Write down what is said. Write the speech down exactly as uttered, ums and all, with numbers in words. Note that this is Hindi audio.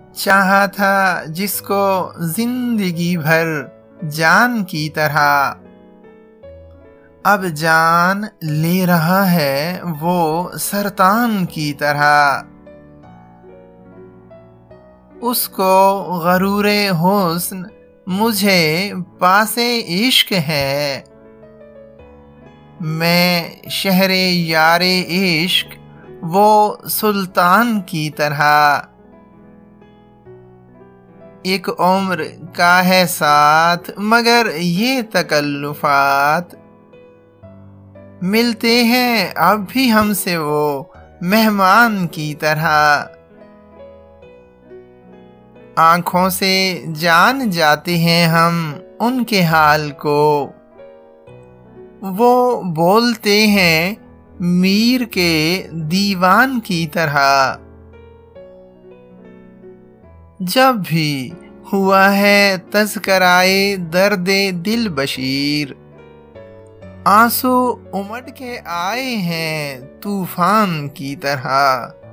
चाहा था जिसको जिंदगी भर जान की तरह, अब जान ले रहा है वो सरतान की तरह। उसको गरूरे हुस्न मुझे पासे इश्क है, मैं शहरे यारे इश्क वो सुल्तान की तरह। एक उम्र का है साथ मगर ये तकल्लुफात, मिलते हैं अब भी हमसे वो मेहमान की तरह। आंखों से जान जाते हैं हम उनके हाल को, वो बोलते हैं मीर के दीवान की तरह। जब भी हुआ है तज़किराए दर्दे दिल बशीर, आंसू उमड़ के आए हैं तूफान की तरह।